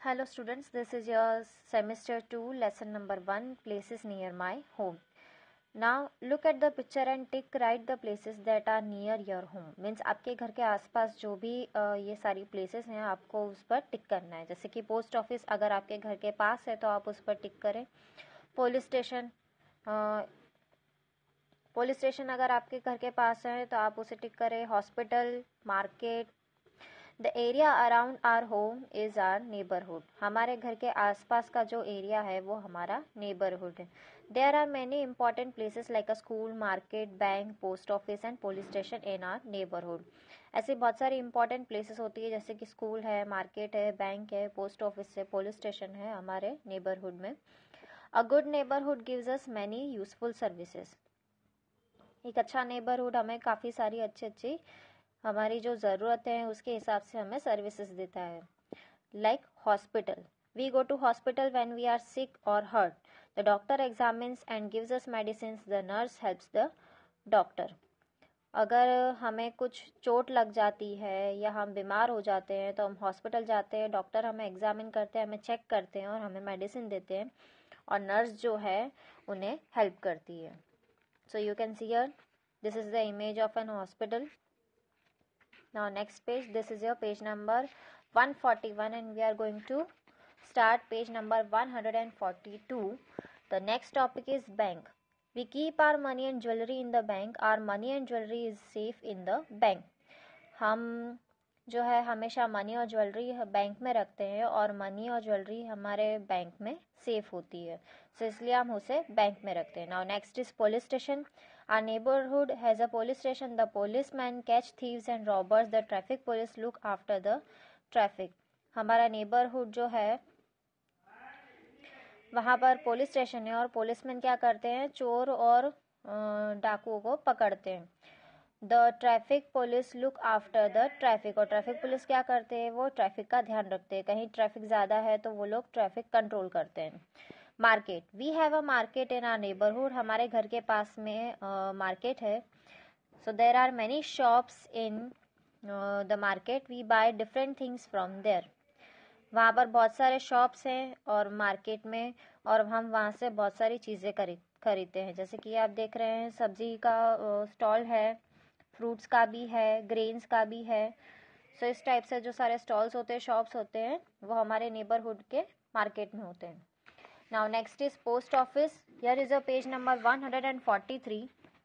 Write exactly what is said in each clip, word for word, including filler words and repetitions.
Hello students, this is your semester two lesson number one, places near my home. Now look at the picture and tick write the places that are near your home. Means आपके घर के आसपास जो भी ये सारी places हैं आपको उस पर टिक करना है. जैसे कि पोस्ट ऑफिस अगर आपके घर के पास है तो आप उस पर टिक करें. पुलिस स्टेशन पुलिस स्टेशन अगर आपके घर के पास है तो आप उसे टिक करें. Hospital, market. The area around our home is our neighbourhood. हमारे घर के आसपास का जो एरिया है वो हमारा नेबरहुड है. There are many important places like a school, market, bank, post office and police station in our neighbourhood. ऐसे बहुत सारी इंपॉर्टेंट प्लेसेस होती है जैसे कि स्कूल है, मार्केट है, बैंक है, पोस्ट ऑफिस है, पुलिस स्टेशन है हमारे नेबरहुड में. A good neighbourhood gives us many useful services. एक अच्छा नेबरहुड हमें काफ़ी सारी अच्छी अच्छी हमारी जो ज़रूरतें हैं उसके हिसाब से हमें सर्विसेज देता है. Like hospital, we go to hospital when we are sick और hurt. The doctor examines and gives us medicine. The nurse helps the doctor. अगर हमें कुछ चोट लग जाती है या हम बीमार हो जाते हैं तो हम हॉस्पिटल जाते हैं, डॉक्टर हमें एग्जामिन करते हैं, हमें चेक करते हैं और हमें मेडिसिन देते हैं और नर्स जो है उन्हें हेल्प करती है. So you can see here this is the image of an hospital. Now next page, this is your page number one forty-one and we are going to start page number one forty-two. The next topic is bank. We keep our money and jewelry in the bank. Our money and jewelry is safe in the bank. हम जो है हमेशा money और jewellery bank में रखते हैं और money और ज्वेलरी हमारे बैंक में सेफ होती है. सो so, इसलिए हम उसे बैंक में रखते हैं. Now next is police station. Our neighborhood has a police station. The policemen catch thieves and robbers. The traffic police look after the traffic. हमारा neighborhood जो है वहाँ पर पुलिस स्टेशन है और पुलिसमैन क्या करते हैं, चोर और डाकुओं को पकड़ते हैं. The traffic police look after the traffic. और ट्रैफिक पुलिस क्या करते हैं, वो ट्रैफिक का ध्यान रखते हैं. कहीं ट्रैफिक ज़्यादा है तो वो लोग ट्रैफिक कंट्रोल करते हैं. Market, we have a market in our neighbourhood. हमारे घर के पास में मार्केट uh, है. So there are many shops in the market. We buy different things from there. वहाँ पर बहुत सारे शॉप्स हैं और मार्केट में और हम वहाँ से बहुत सारी चीज़ें खरीद खरीदते हैं. जैसे कि आप देख रहे हैं सब्जी का स्टॉल uh, है, फ्रूट्स का भी है, ग्रेन्स का भी है. सो so, इस टाइप से जो सारे स्टॉल्स होते हैं, शॉप्स होते हैं, वो हमारे नेबरहुड के मार्केट में होते हैं. Now next is post office. Here is a page number one forty-three.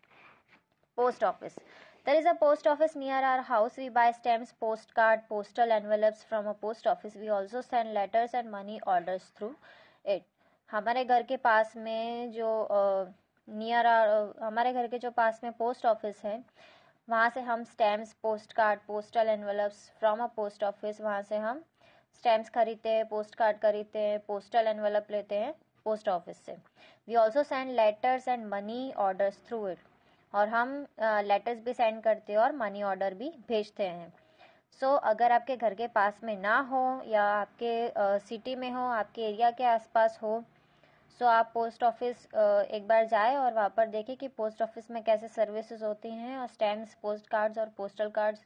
Post office. There is a post office near our house. We buy stamps, postcard, postal envelopes from a post office. We also send letters and money orders through it. हमारे घर के पास में जो near uh, हमारे घर के जो पास में पोस्ट ऑफिस है वहाँ से हम stamps, post card, postal envelopes from a post office, वहाँ से हम स्टैम्प्स खरीदते हैं, पोस्ट कार्ड खरीदते हैं, पोस्टल एनवेलप लेते हैं पोस्ट ऑफिस से. We also send letters and money orders through it. और हम लेटर्स uh, भी सेंड करते हैं और मनी ऑर्डर भी भेजते हैं. सो so, अगर आपके घर के पास में ना हो या आपके सिटी uh, में हो, आपके एरिया के आसपास हो, सो so आप पोस्ट ऑफिस uh, एक बार जाए और वहाँ पर देखें कि पोस्ट ऑफिस में कैसे सर्विसेज होती हैं और स्टैम्प्स, पोस्ट कार्ड्स और पोस्टल कार्ड्स,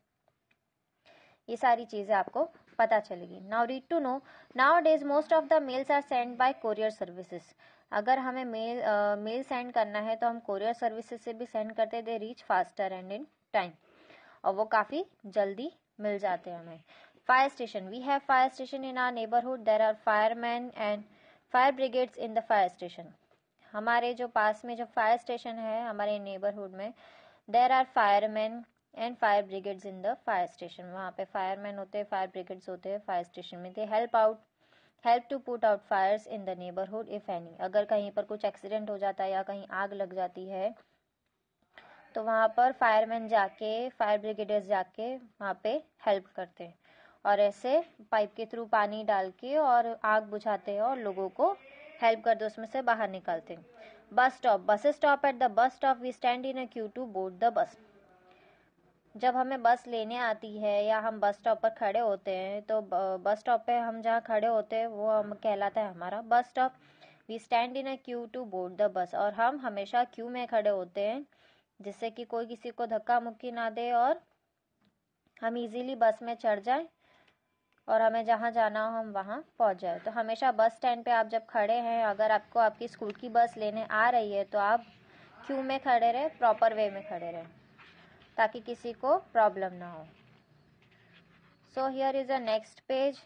ये सारी चीज़ें आपको पता चलेगी. Now read to know. Nowadays most of the mails are send by courier services. अगर हमें मेल मेल सेंड करना है तो हम कोरियर सर्विसेज से भी सेंड करते. They reach faster and in time. और वो काफ़ी जल्दी मिल जाते हैं हमें. Fire station. We have fire station in our neighbourhood. There are fireman and fire brigades in the fire station. हमारे जो पास में जो फायर स्टेशन है हमारे नेबरहुड में, there are fireman and fire brigades in the fire station. वहाँ पे fireman होते हैं, फायर ब्रिगेड्स होते हैं फायर स्टेशन में. They help out help to put out fires in the neighbourhood if any. अगर कहीं पर कुछ एक्सीडेंट हो जाता है या कहीं आग लग जाती है तो वहाँ पर फायरमैन जाके, फायर ब्रिगेडर्स जाके वहाँ पे हेल्प करते हैं और ऐसे पाइप के थ्रू पानी डाल के और आग बुझाते हैं और लोगों को हेल्प करते, उसमें से बाहर निकालते हैं. Bus stop. Bus stop. At the bus stop we stand in a queue to board the bus. जब हमें बस लेने आती है या हम बस स्टॉप पर खड़े होते हैं तो बस स्टॉप पे हम जहाँ खड़े होते हैं वो हम कहलाता है हमारा bus stop. We stand in a queue to board the bus. और हम हमेशा क्यू में खड़े होते हैं जिससे कि कोई किसी को धक्का मुक्की ना दे और हम इजीली बस में चढ़ जाएं और हमें जहाँ जाना हो हम वहाँ पहुँच जाए। तो हमेशा बस स्टैंड पे आप जब खड़े हैं, अगर आपको आपकी स्कूल की बस लेने आ रही है तो आप क्यू में खड़े रहे, प्रॉपर वे में खड़े रहे, ताकि किसी को प्रॉब्लम ना हो। So here is a next page,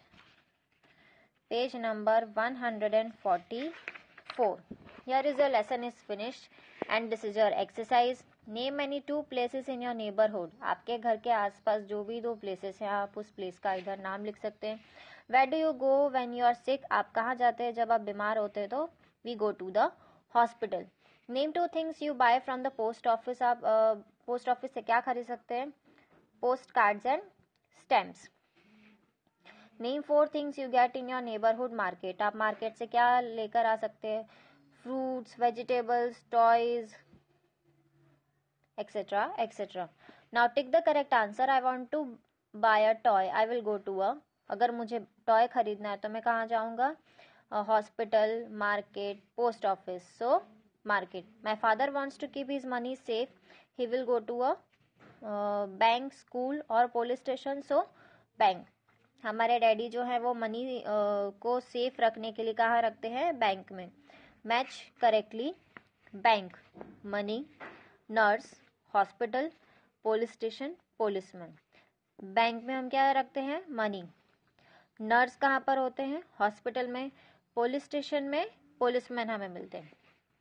page number one hundred forty-four. Here is your lesson is finished and this is your exercise. Name any two places in your neighborhood. आपके घर के आसपास जो भी दो places हैं, आप उस place का इधर नाम लिख सकते हैं. Where do you go when you are sick? आप कहाँ जाते हैं जब आप बीमार होते हैं? तो we go to the hospital. Name two things you buy from the post office. आप post office से क्या खरीद सकते हैं? Post cards and stamps. Name four things you get in your neighbourhood market. आप मार्केट से क्या लेकर आ सकते हैं? Fruits, vegetables, toys, etcetera etcetera. Now tick the correct answer. I want to buy a toy. I will go to a. अगर मुझे toy खरीदना है तो मैं कहाँ जाऊँगा? Hospital, market, post office. So market. My father wants to keep his money safe. He will go to a bank, school और police station. So bank. हमारे डैडी जो है वो मनी को सेफ रखने के लिए कहाँ रखते हैं? बैंक में. Match correctly. Bank, money, nurse, hospital, police station, policeman. Bank में हम क्या रखते हैं? मनी. नर्स कहाँ पर होते हैं? हॉस्पिटल में. पुलिस स्टेशन में पुलिसमैन हमें मिलते हैं.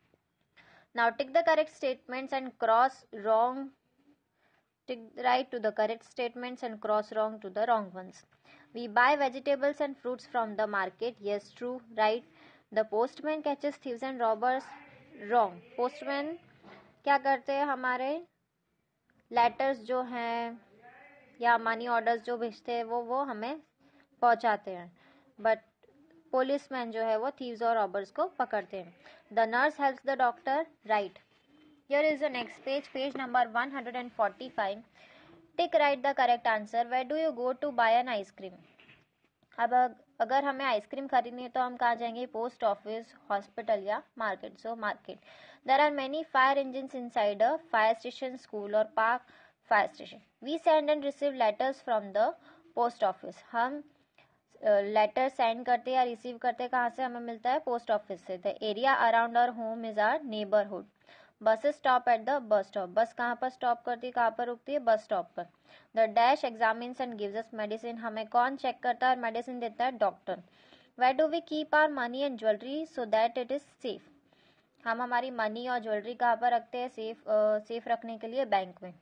Now tick the correct statements and cross wrong. Tick right to the correct statements and cross wrong to the wrong ones. We buy vegetables and fruits from the market. Yes, true. Right. The postman catches thieves and robbers. Wrong. Postman क्या करते हैं? हमारे letters जो हैं या money orders जो भेजते हैं वो वो हमें पहुंचाते हैं. बट पुलिसमैन जो है वो थीव्स और रॉबर्स को पकड़ते हैं. The nurse helps the doctor. Right. Here is the next page, page number one hundred forty-five. Tick right the correct answer. Where do you go to buy an ice cream? अब अगर हमें ice cream खरीदनी है तो हम कहाँ जाएंगे? Post office, hospital या market. So market. There are many fire engines inside a fire station, school और park. Fire station. We send and receive letters from the post office. हम लेटर सेंड करते या रिसीव करते कहाँ से? हमें मिलता है पोस्ट ऑफिस से. The area around our home is our neighbourhood. Buses stop at the bus stop. Bus कहाँ पर स्टॉप करती है? कहाँ पर रुकती है? बस स्टॉप पर. The dash examines and gives us medicine. हमें कौन चेक करता है और मेडिसिन देता है? Doctor. Where do we keep our money and jewellery so that it is safe. हम हमारी मनी और ज्वेलरी कहाँ पर रखते हैं सेफ सेफ रखने के लिए? बैंक में.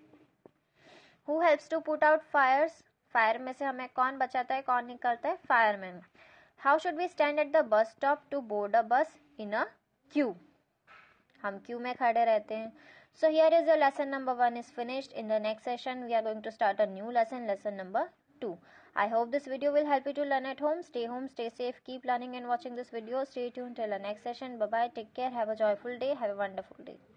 Who helps to put out fires. Fire में से हमें कौन बचाता है, कौन निकलता है? Fireman. How should we stand at the bus stop to board a bus? In a Q. हम क्यू में खड़े रहते हैं. So here is your lesson number one is finished. In the next session we are going to start a new lesson, lesson number two. I hope this video will help you to learn at home. Stay home, stay safe, keep learning and watching this video. Stay tuned till the next session. Bye bye, take care, have a joyful day, have a wonderful day.